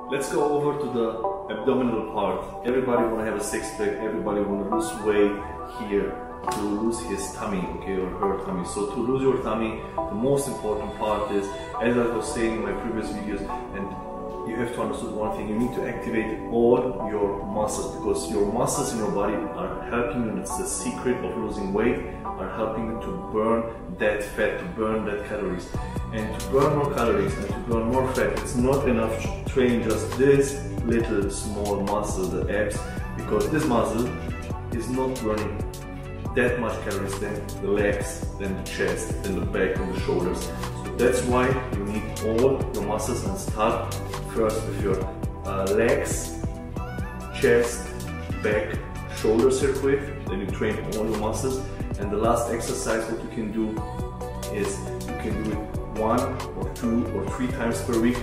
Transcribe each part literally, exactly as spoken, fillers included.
Let's go over to the abdominal part. Everybody want to have a six pack, everybody want to lose weight here, to lose his tummy, okay, or her tummy. So to lose your tummy, the most important part is, as I was saying in my previous videos, and you have to understand one thing, you need to activate all your muscles, because your muscles in your body are helping you, and it's the secret of losing weight, are helping you to burn that fat, to burn that calories. And to burn more calories and to burn more fat, it's not enough to train just this little small muscle, the abs, because this muscle is not burning that much calories than the legs, than the chest, than the back and the shoulders. So that's why you need all your muscles, and start first with your uh, legs, chest, back, shoulder circuit, then you train all your muscles. And the last exercise what you can do is you can do it one or two or three times per week,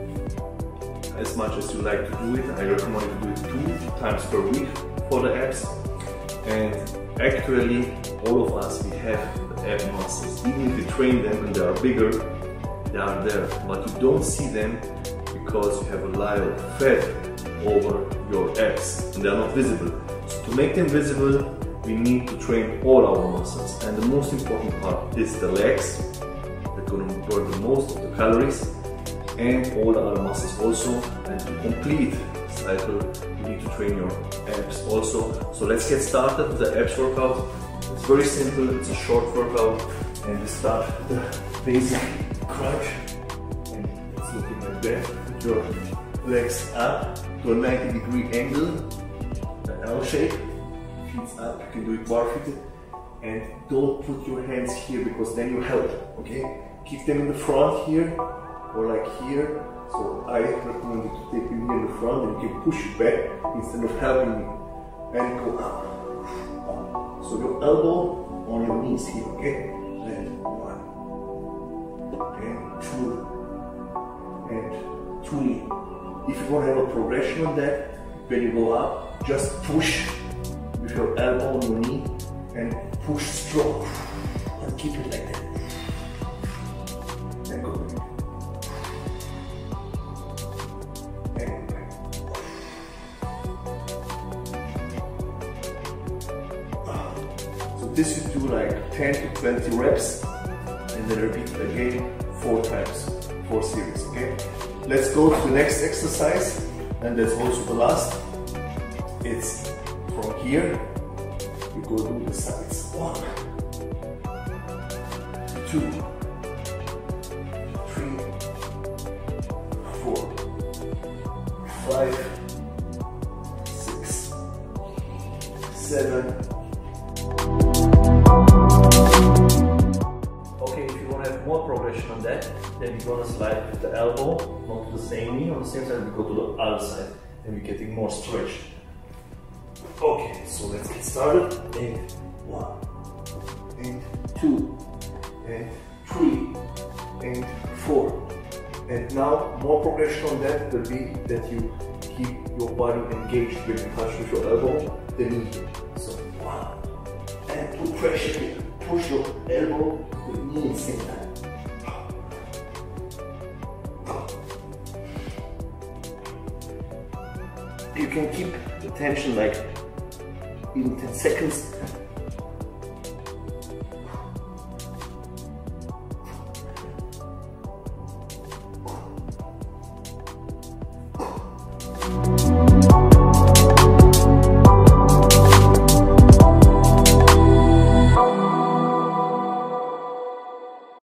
as much as you like to do it. I recommend you to do it two times per week for the abs. And actually all of us, we have the ab muscles. Even if you train them and they are bigger, they are there, but you don't see them because you have a layer of fat over your abs and they are not visible. So to make them visible, we need to train all our muscles, and the most important part is the legs, that are going to burn the most of the calories, and all the other muscles also. And to complete the cycle, you need to train your abs also. So let's get started with the abs workout. It's very simple, it's a short workout, and we start with the basic crunch, and it's looking like that. Put your legs up to a ninety degree angle, the L shape. Feet up, you can do it barefooted, and don't put your hands here because then you help, okay? Keep them in the front here, or like here. So I recommend you to take them here in the front, and you can push it back instead of helping me, and go up, up. So your elbow on your knees here, okay? And one, and two, and three. If you want to have a progression on that, when you go up, just push with your elbow on your knee and push strong, and keep it like that. And go back. And back. So this you do like ten to twenty reps, and then repeat it again four times, four series, okay? Let's go to the next exercise, and that's also the last. It's from here, you go to the sides. One, two, three, four, five, six, seven. Okay, if you want to have more progression on that, then you're going to slide with the elbow, not to the same knee, on the same side, we go to the other side, and we're getting more stretch. Okay, so let's get started. And one, and two, and three, and four. And now more progression on that will be that you keep your body engaged when you touch with your elbow, the knee. So one, and put pressure here. Push your elbow with the knee at the same time. You can keep the tension like even ten seconds,